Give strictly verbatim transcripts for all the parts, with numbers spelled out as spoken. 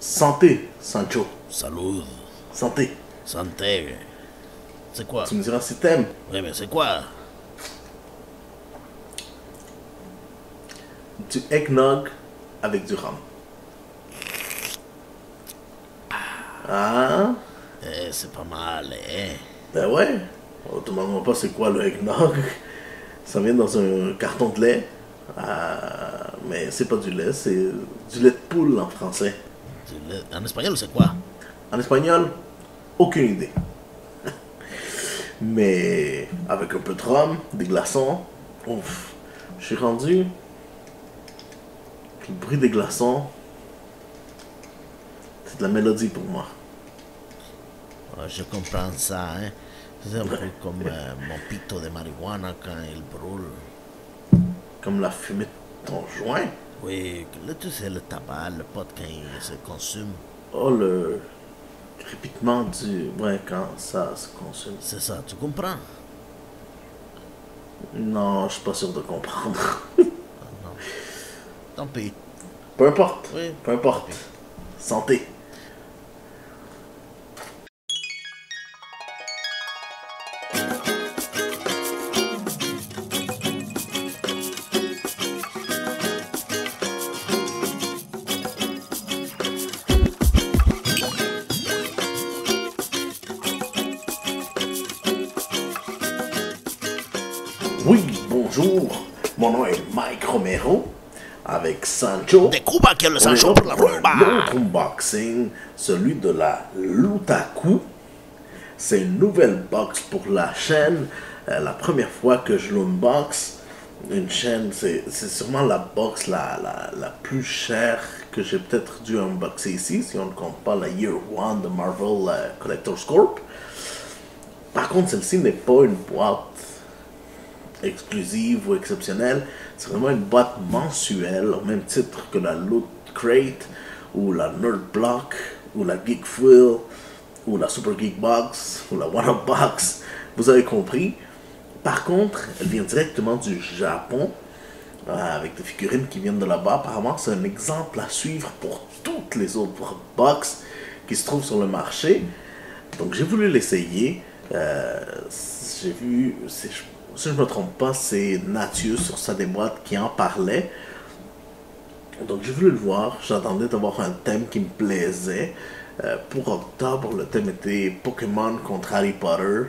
Santé, Sancho. Salud. Santé. Santé. C'est quoi? Tu me diras si t'aimes. Oui, mais c'est quoi? Du eggnog avec du rhum. Ah, Eh, c'est pas mal, eh? ben ouais. On te demande pas c'est quoi le eggnog. Ça vient dans un carton de lait. Ah, mais c'est pas du lait, c'est du lait de poule en français. Du lait- En espagnol, c'est quoi? En espagnol, aucune idée. Mais avec un peu de rhum, des glaçons, ouf, je suis rendu. Le bruit des glaçons, c'est de la mélodie pour moi. Ah, je comprends ça, hein? C'est un peu comme euh, mon pito de marijuana quand il brûle. Comme la fumée de ton joint. Oui, là, tu sais, le tabac, le pot quand il se consomme. Oh, le crépitement du. Ouais, quand ça se consomme. C'est ça, tu comprends? Non, je suis pas sûr de comprendre. Tant pis. Peu importe. Oui. Peu importe. Santé. Oui, bonjour. Mon nom est Mike Romero. Avec Sancho. Des Cuba qui est le On est Sancho là pour la pour un rumba. autre unboxing, celui de la Lutaku. C'est une nouvelle box pour la chaîne. Euh, la première fois que je l'unbox, une chaîne, c'est c'est sûrement la box la, la, la plus chère que j'ai peut-être dû unboxer ici, si on ne compte pas la Year One de Marvel euh, Collector's Corp. Par contre, celle-ci n'est pas une boîte exclusive ou exceptionnelle. C'est vraiment une boîte mensuelle, au même titre que la Loot Crate, ou la Nerd Block, ou la Geek Fuel, ou la Super Geek Box, ou la One Up Box. Vous avez compris. Par contre, elle vient directement du Japon, euh, avec des figurines qui viennent de là-bas. Apparemment, c'est un exemple à suivre pour toutes les autres box qui se trouvent sur le marché. Donc, j'ai voulu l'essayer. Euh, j'ai vu, c'est- si je ne me trompe pas, c'est Natius sur sa déboîte qui en parlait. Donc j'ai voulu le voir, j'attendais d'avoir un thème qui me plaisait. Euh, pour octobre, le thème était Pokémon contre Harry Potter.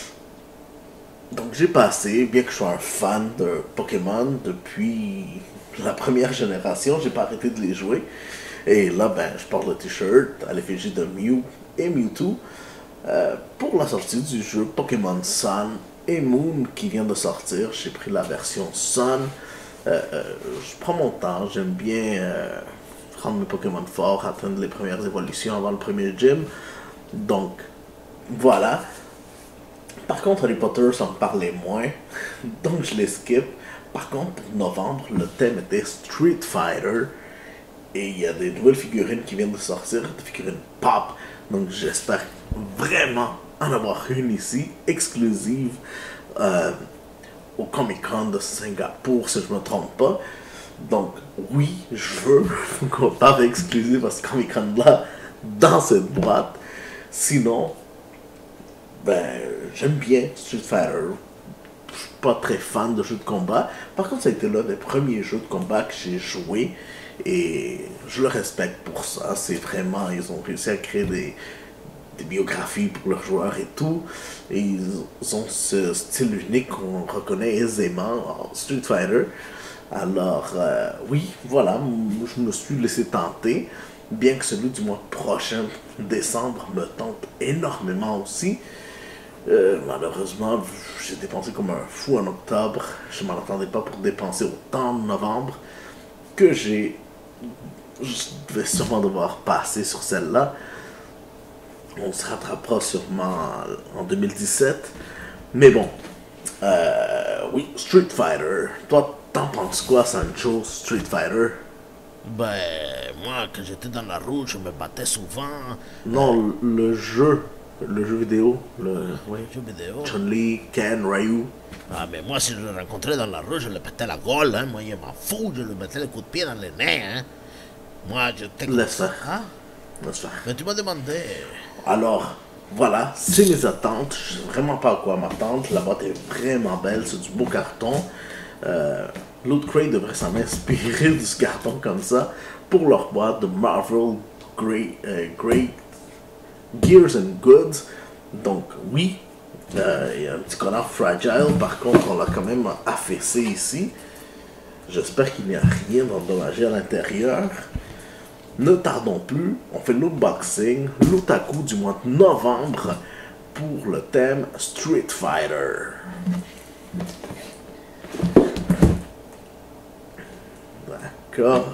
Donc j'ai passé, bien que je sois un fan de Pokémon depuis la première génération, j'ai pas arrêté de les jouer. Et là, ben, je porte le t-shirt à l'effigie de Mew et Mewtwo. Euh, pour la sortie du jeu Pokémon Sun et Moon qui vient de sortir, j'ai pris la version Sun. Euh, euh, je prends mon temps, j'aime bien euh, rendre mes Pokémon forts, atteindre les premières évolutions avant le premier gym. Donc, voilà. Par contre, Harry Potter, ça me parlait moins, donc je les skip. Par contre, pour novembre, le thème était Street Fighter. Et il y a des nouvelles figurines qui viennent de sortir, des figurines pop. Donc j'espère vraiment en avoir une ici, exclusive, euh, au Comic Con de Singapour, si je ne me trompe pas. Donc oui, je veux qu'on parle exclusive à ce Comic Con là, dans cette boîte. Sinon, ben, j'aime bien Street Fighter. Je suis pas très fan de jeux de combat. Par contre, ça a été l'un des premiers jeux de combat que j'ai joué. Et je le respecte pour ça. C'est vraiment, ils ont réussi à créer des, des biographies pour leurs joueurs et tout. Et ils ont ce style unique qu'on reconnaît aisément en Street Fighter. Alors, euh, oui, voilà, je me suis laissé tenter. Bien que celui du mois prochain, décembre, me tente énormément aussi. Euh, malheureusement, j'ai dépensé comme un fou en octobre. Je ne m'en attendais pas pour dépenser autant en novembre que j'ai. Je vais sûrement devoir passer sur celle-là. On se rattrapera sûrement en deux mille dix-sept. Mais bon. Euh, oui, Street Fighter. Toi, t'en penses quoi, Sancho, Street Fighter? Ben, moi, quand j'étais dans la rue, je me battais souvent. Non, le jeu. Le jeu vidéo. Le, oui. Jeux vidéo. Chun-Li, Ken, Ryu. Ah, mais moi, si je le rencontrais dans la rue, je le pétais la gueule, hein. Moi, il m'en fout, je lui mettais le coup de pied dans les nez, hein. Moi, j'étais comme Laisse ça, faire. hein. n'est-ce pas? Mais tu m'as demandé. Alors, voilà, c'est mes attentes. Je sais vraiment pas à quoi m'attendre. La boîte est vraiment belle, c'est du beau carton. Euh, Loot Crate devrait s'en inspirer de ce carton comme ça pour leur boîte de Marvel Great, euh, Great Gears and Goods. Donc, oui, euh, il y a un petit collant fragile. Par contre, on l'a quand même affaissé ici. J'espère qu'il n'y a rien d'endommagé à l'intérieur. Ne tardons plus, on fait l'unboxing, l'otaku du mois de novembre pour le thème Street Fighter. D'accord.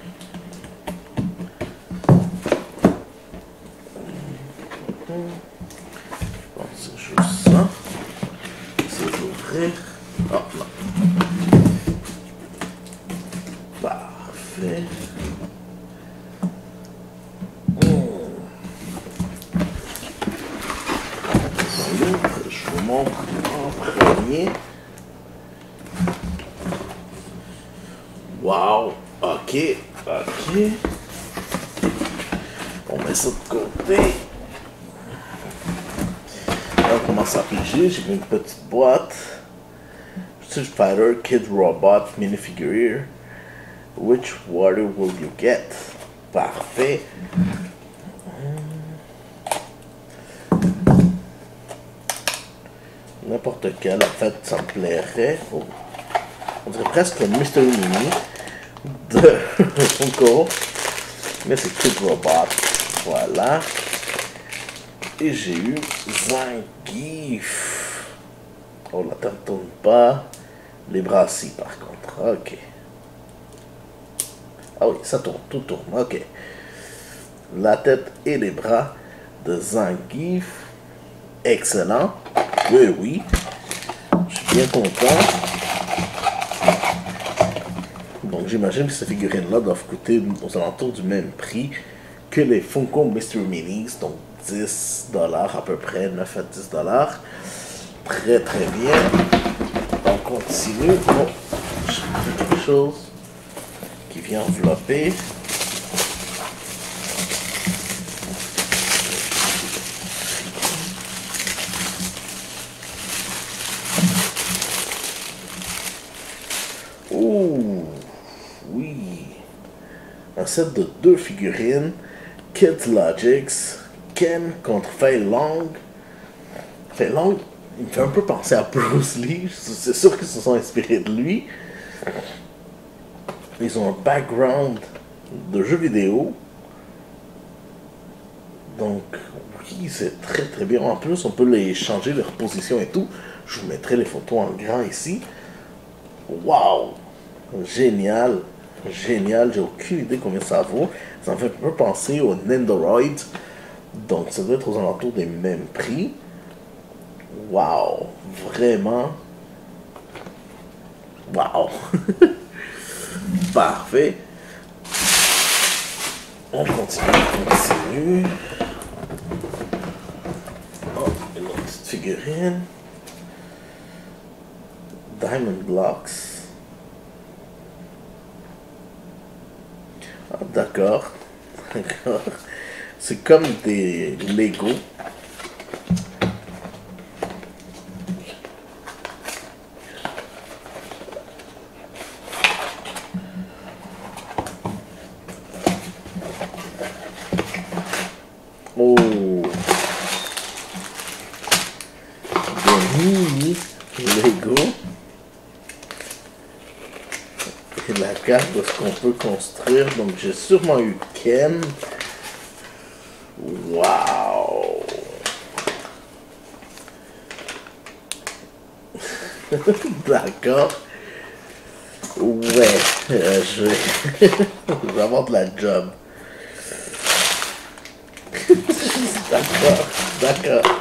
Bon, c'est juste ça. C'est d'ouvrir. Oh non. Parfait. Je vous montre en premier. Wow, ok, ok. On met ça de côté. Là, on commence à piger. J'ai mis une petite boîte. Street Fighter Kid Robot Minifigure. Which water will you get? Parfait. N'importe quel, en fait, ça me plairait. Oh. On dirait presque le Mystery Mini de Funko. Mais c'est Kid Robot. Voilà. Et j'ai eu Zangief. Oh, la tête ne tourne pas. Les bras si, par contre. Ok. Ah oui, ça tourne, tout tourne. Ok. La tête et les bras de Zangief. Excellent. Oui, oui. Je suis bien content. Donc j'imagine que ces figurines-là doivent coûter aux alentours du même prix que les Funko Mystery Minis, donc dix dollars à peu près, neuf à dix dollars. Très très bien. On continue. Oh, j'ai quelque chose qui vient envelopper. Oh, oui. Un set de deux figurines. Kid Logics. Ken contre Fei Long. Fei Long, il me fait un peu penser à Bruce Lee. C'est sûr qu'ils se sont inspirés de lui. Ils ont un background de jeu vidéo. Donc, oui, c'est très très bien. En plus, on peut les changer leur position et tout. Je vous mettrai les photos en grand ici. Wow! Génial! Génial! J'ai aucune idée combien ça vaut. Ça me fait un peu penser au Nendoroid. Donc, ça doit être aux alentours des mêmes prix. Wow! Vraiment! Wow! Parfait! On continue, on continue. Oh, une autre petite figurine. Diamond Blocks. Ah, d'accord. D'accord. C'est comme des Lego. Oh. Des mini Lego. Et la carte de ce qu'on peut construire. Donc j'ai sûrement eu Ken. Wow. D'accord. Ouais, euh, je, vais... je vais avoir de la job. D'accord, d'accord.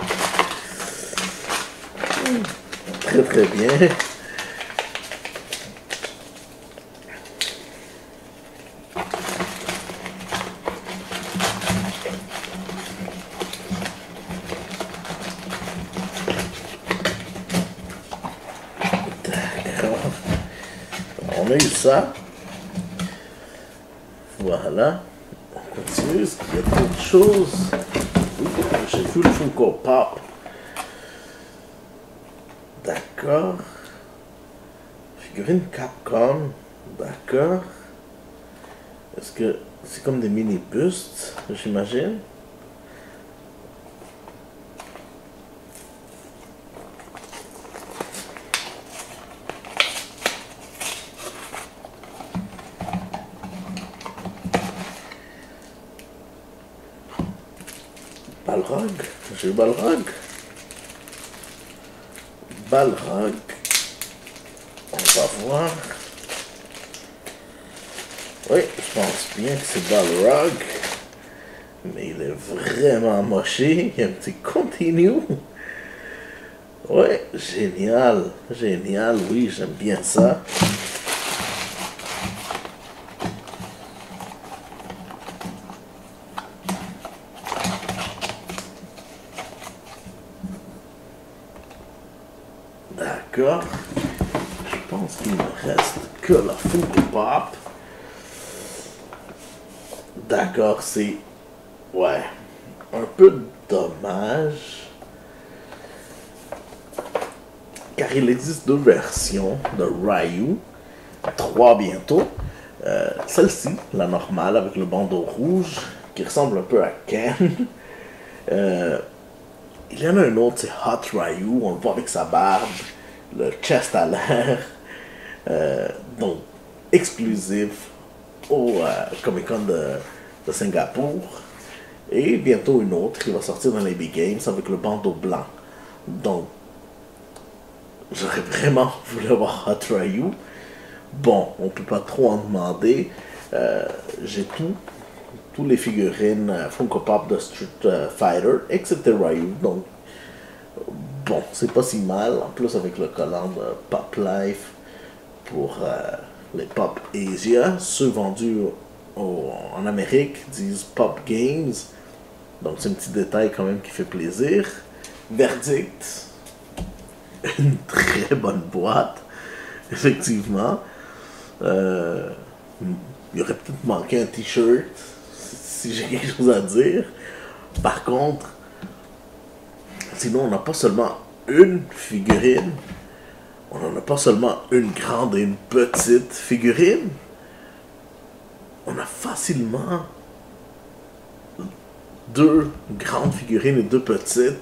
Très très bien. D'accord. On a eu ça. Voilà. On continue. Est-ce qu'il y a d'autres choses? Oui, j'ai vu le Funko Pop. D'accord. Figurine Capcom. D'accord. Est-ce que c'est comme des mini bustes, j'imagine? Balrog, j'ai eu Balrog. Balrog. On va voir. Oui, je pense bien que c'est Balrog. Mais il est vraiment moché. Il y a un petit continue. Ouais, génial. Génial, oui, j'aime bien ça. D'accord. Je pense qu'il ne reste que la Funko Pop. D'accord, c'est... Ouais. Un peu dommage. Car il existe deux versions de Ryu. Trois bientôt. Euh, Celle-ci, la normale, avec le bandeau rouge, qui ressemble un peu à Ken. euh, il y en a un autre, c'est Hot Ryu. On le voit avec sa barbe, le chest à l'air. Euh, donc, exclusif au euh, Comic Con de, de Singapour. Et bientôt une autre qui va sortir dans les Big Games avec le bandeau blanc. Donc, j'aurais vraiment voulu avoir Hot Ryu. Bon, on peut pas trop en demander. Euh, J'ai tout. Tous les figurines euh, Funko Pop de Street euh, Fighter, excepté Ryu. Donc, bon, c'est pas si mal. En plus, avec le collant de Pop Life pour euh, les Pop Asia. Ceux vendus au, en Amérique disent Pop Games. Donc, c'est un petit détail quand même qui fait plaisir. Verdict. Une très bonne boîte. Effectivement. Euh, il aurait peut-être manqué un t-shirt si j'ai quelque chose à dire. Par contre, sinon on n'a pas seulement une figurine, on n'en a pas seulement une grande et une petite figurine, on a facilement deux grandes figurines et deux petites.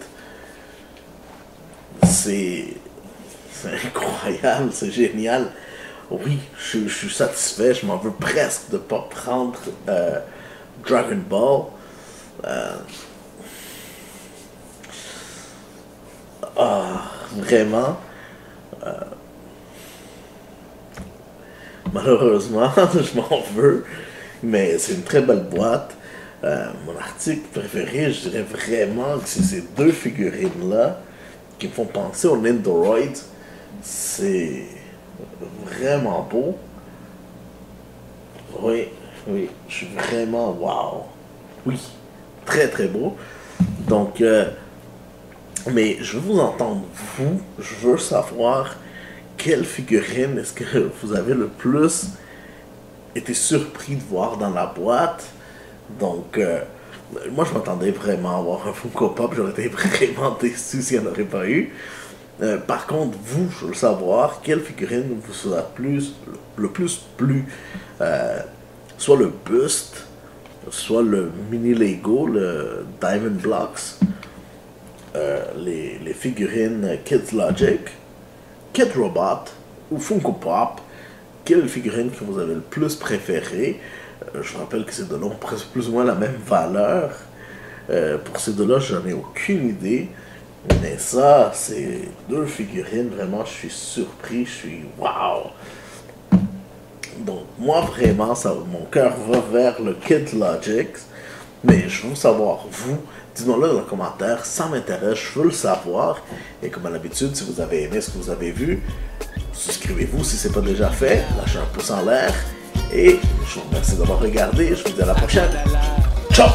C'est c'est incroyable, c'est génial. Oui, je, je suis satisfait, je m'en veux presque de ne pas prendre euh, Dragon Ball. Euh, ah, vraiment. Euh, malheureusement, je m'en veux, mais c'est une très belle boîte. Euh, mon article préféré, je dirais vraiment que c'est ces deux figurines-là qui me font penser au Nindoroid. C'est vraiment beau. Oui, oui, je suis vraiment wow. Oui, très très beau. Donc, euh, mais je veux vous entendre, vous, je veux savoir quelle figurine est-ce que vous avez le plus été surpris de voir dans la boîte. Donc, euh, moi je m'attendais vraiment à avoir un Funko Pop, j'aurais été vraiment déçu s'il n'y en aurait pas eu. Euh, par contre, vous, je veux savoir quelle figurine vous a plus, le, le plus plu. Euh, soit le buste, soit le mini Lego, le Diamond Blocks, euh, les, les figurines Kids Logic, Kid Robot ou Funko Pop. Quelle figurine que vous avez le plus préférée? Euh, je vous rappelle que ces deux-là ont presque plus ou moins la même valeur. Euh, pour ces deux-là, j'en ai aucune idée. Mais ça, c'est deux figurines, vraiment, je suis surpris, je suis wow! Donc, moi, vraiment, ça, mon cœur va vers le Kid Logic, mais je veux savoir, vous, dites-moi-le dans les commentaires, ça m'intéresse, je veux le savoir. Et comme à l'habitude, si vous avez aimé ce que vous avez vu, souscrivez-vous si ce n'est pas déjà fait, lâchez un pouce en l'air, et je vous remercie d'avoir regardé, je vous dis à la prochaine. Ciao!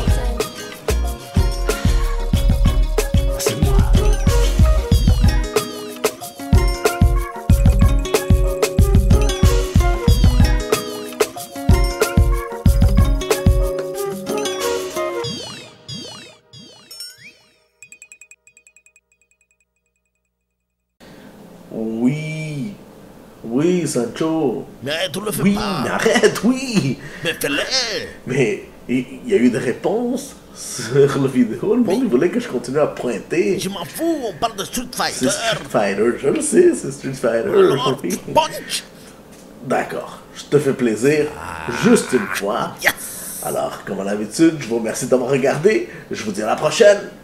Oui, Sancho. Mais tu le fais Oui, pas. mais arrête, oui. Mais fais-le. Mais il il y a eu des réponses sur la vidéo. Le monde il voulait que je continue à pointer. Je m'en fous, on parle de Street C'est Fighter. Street Fighter, je le sais, c'est Street Fighter. Alors, oui. punch. D'accord, je te fais plaisir, juste une fois. Yes. Alors, comme à l'habitude, je vous remercie d'avoir regardé. Je vous dis à la prochaine.